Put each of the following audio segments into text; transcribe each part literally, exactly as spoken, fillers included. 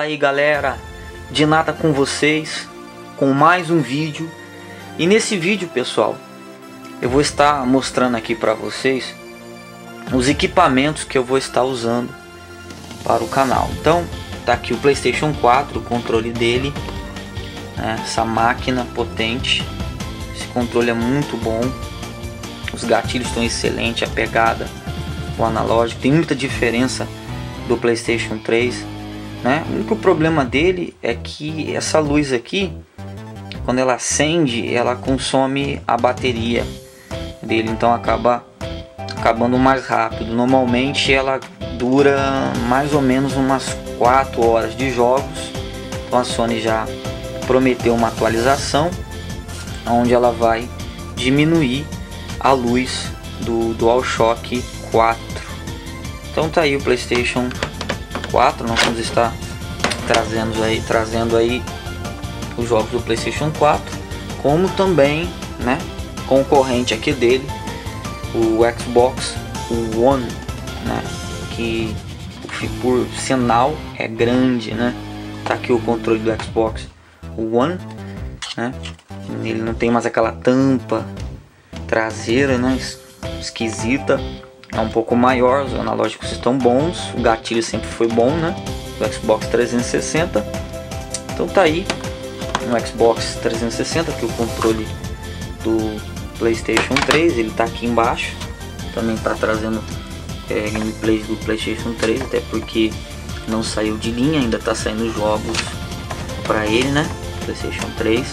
Fala aí galera, de nada com vocês, com mais um vídeo. E nesse vídeo, pessoal, eu vou estar mostrando aqui para vocês os equipamentos que eu vou estar usando para o canal. Então tá aqui o PlayStation quatro, o controle dele, né? Essa máquina potente, esse controle é muito bom, os gatilhos estão excelentes, a pegada, o analógico, tem muita diferença do PlayStation três, né? O único problema dele é que essa luz aqui, quando ela acende, ela consome a bateria dele, então acaba acabando mais rápido. Normalmente ela dura mais ou menos umas quatro horas de jogos. Então a Sony já prometeu uma atualização onde ela vai diminuir a luz do DualShock quatro. Então tá aí o PlayStation quatro, nós vamos estar trazendo aí, trazendo aí os jogos do PlayStation quatro, como também, né, concorrente aqui dele, o Xbox One, né, que por sinal é grande, né? Tá aqui o controle do Xbox One, né? Ele não tem mais aquela tampa traseira, né, esquisita. É um pouco maior, os analógicos estão bons, o gatilho sempre foi bom, né, do Xbox trezentos e sessenta. Então tá aí no Xbox trezentos e sessenta, que o controle do PlayStation três, ele tá aqui embaixo. Também tá trazendo é, gameplays do PlayStation três, até porque não saiu de linha, ainda tá saindo jogos para ele, né, PlayStation três.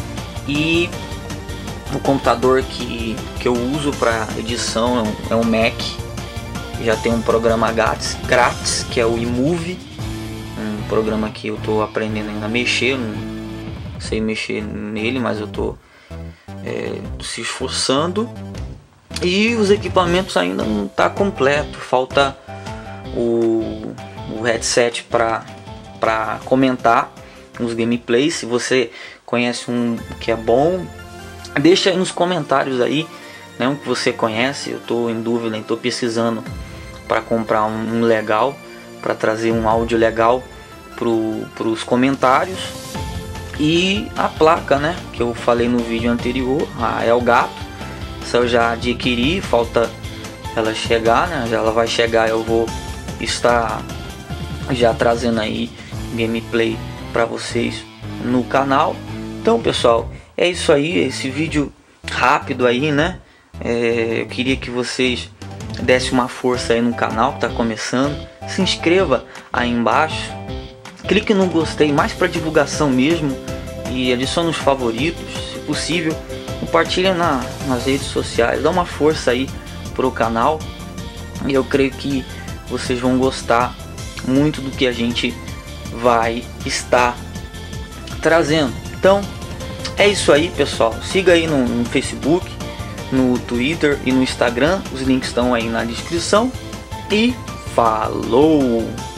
E o computador que, que eu uso para edição é um, é um Mac. Já tem um programa grátis, grátis que é o iMovie, um programa que eu tô aprendendo ainda a mexer, não sei mexer nele, mas eu tô é, se esforçando. E os equipamentos ainda não tá completo, falta o, o headset para para comentar uns gameplays. Se você conhece um que é bom, deixa aí nos comentários aí, né, um que você conhece. Eu tô em dúvida, estou pesquisando para comprar um, um legal, para trazer um áudio legal para os comentários. E a placa, né, que eu falei no vídeo anterior, a Elgato, essa eu já adquiri, falta ela chegar, né, já ela vai chegar, eu vou estar já trazendo aí gameplay para vocês no canal. Então pessoal, é isso aí, esse vídeo rápido aí, né? É, eu queria que vocês dessem uma força aí no canal que tá começando. Se inscreva aí embaixo, clique no gostei, mais para divulgação mesmo, e adicione os favoritos, se possível, compartilhe na, nas redes sociais, dá uma força aí pro canal. E eu creio que vocês vão gostar muito do que a gente vai estar trazendo. Então é isso aí, pessoal. Siga aí no, no Facebook, no Twitter e no Instagram. Os links estão aí na descrição. E falou!